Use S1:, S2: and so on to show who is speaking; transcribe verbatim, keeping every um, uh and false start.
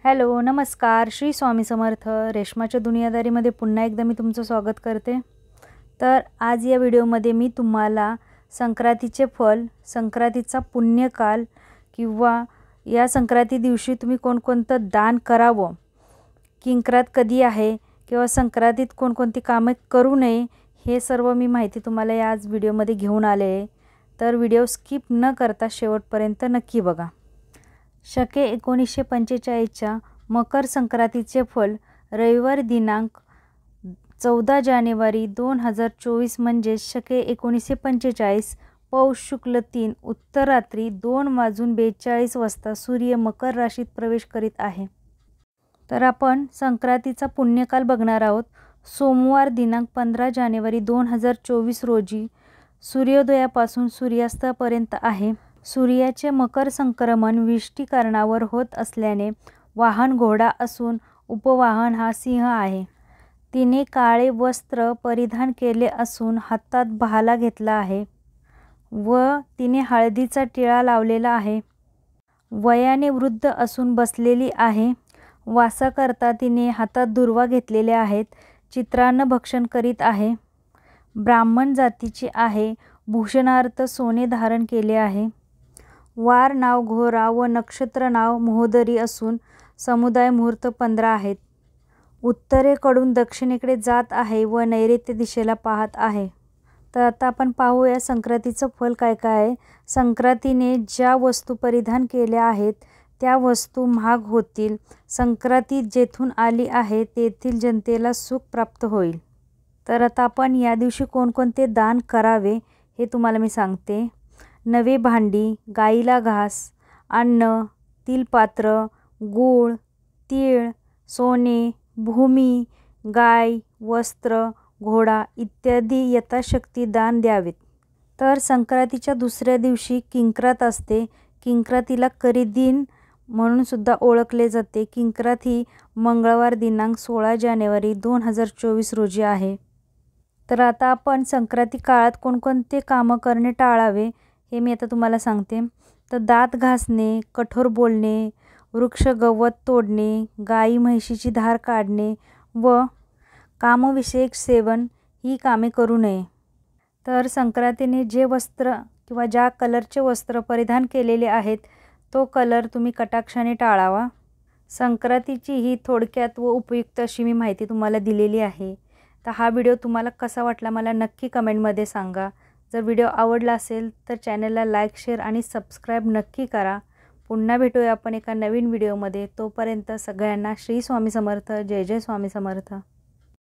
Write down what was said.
S1: Hello नमस्कार श्री स्वामी समर्थ रेशमाच्या दुनियादारीमध्ये पुन्हा एकदा मी तुमचं स्वागत करते। तर आज या व्हिडिओमध्ये मी तुम्हाला संक्रांतीचे फल, संक्रांतीचा पुण्यकाल किंवा या संक्रांती दिवशी तुम्ही कोणकोणतं दान करावं, किंक्रात कधी आहे किंवा संक्रांतीत कोणकोणती कामे करू नये हे सर्व मी माहिती तुम्हाला या आज व्हिडिओमध्ये घेऊन आले आहे। तर व्हिडिओ स्किप न करता शेवटपर्यंत नक्की बघा। शके एकोणीसशे पंचेचाळीसच्या मकर संक्रांतीचे फल रविवार दिनांक चौदा जानेवारी दोन हजार चोवीस म्हणजे शके एकोणीसशे पंचेचाळीस पौष शुक्ल तीन उत्तरात्री दोन वाजून बेचाळीस वाजता सूर्य मकर राशीत प्रवेश करीत आहे। तर आपण संक्रांतीचा पुण्यकाल बघणार आहोत। सोमवार दिनांक पंधरा जानेवारी दोन हजार चोवीस रोजी सूर्योदयापासून सूर्यास्तापर्यंत आहे। सूर्याचे मकर संक्रमण विष्टीकरणावर होत असल्याने वाहन घोडा असून उपवाहन हा सिंह आहे। तिने काळे वस्त्र परिधान केले असून हातात भाला घेतला आहे व तिने हळदीचा टिळा लावलेला आहे। वयाने वृद्ध असून बसलेली आहे। वासाकरता तिने हातात दुर्वा घेतलेले आहेत। चित्रान्न भक्षण करीत आहे। ब्राह्मण जातीची आहे। भूषणार्थ सोने धारण केले आहे। वार नाव घोरा व नक्षत्र नाव महोदरी असून समुदाय मुहूर्त पंधरा आहेत। उत्तरेकडून दक्षिणेकडे जात आहे व नैऋत्य दिशेला पाहत आहे। तर आता आपण पाहूया संक्रांतीचं फल काय काय आहे। संक्रांतीने ज्या वस्तू परिधान केल्या आहेत त्या वस्तू महाग होतील। संक्रांती जेथून आली आहे तेथील जनतेला सुख प्राप्त होईल। तर आता आपण या दिवशी कोणकोणते दान करावे हे तुम्हाला मी सांगते। नवे भांडी, गाईला घास, अन्न, तिलपात्र, गूळ, तीळ, सोने, भूमी, गाय, वस्त्र, घोडा इत्यादी यथाशक्ती दान द्यावेत। तर संक्रांतीच्या दुसऱ्या दिवशी किंक्रात असते। किंक्रातीला करीदिन म्हणून सुद्धा ओळखले जाते। किंक्रात ही मंगळवार दिनांक सोळा जानेवारी दोन हजार चोवीस रोजी आहे। तर आता आपण संक्रांती काळात कोणकोणते कामं करणे टाळावे हे मी आता तुम्हाला सांगते। तर दात घासणे, कठोर बोलणे, वृक्ष गवत तोडणे, गाई म्हैशीची धार काढणे व कामविषयक सेवन ही कामे करू नये। तर संक्रांतीने जे वस्त्र किंवा ज्या कलरचे वस्त्र परिधान केलेले आहेत तो कलर तुम्ही कटाक्षाने टाळावा। संक्रांतीची ही थोडक्यात व उपयुक्त अशी मी माहिती तुम्हाला दिलेली आहे। तर हा व्हिडिओ तुम्हाला कसा वाटला मला नक्की कमेंटमध्ये सांगा। जर व्हिडिओ आवडला असेल तर चॅनलला लाईक, शेअर आणि सबस्क्राईब नक्की करा। पुन्हा भेटूया आपण एका नवीन व्हिडिओमध्ये। तोपर्यंत सगळ्यांना श्री स्वामी समर्थ। जय जय स्वामी समर्थ।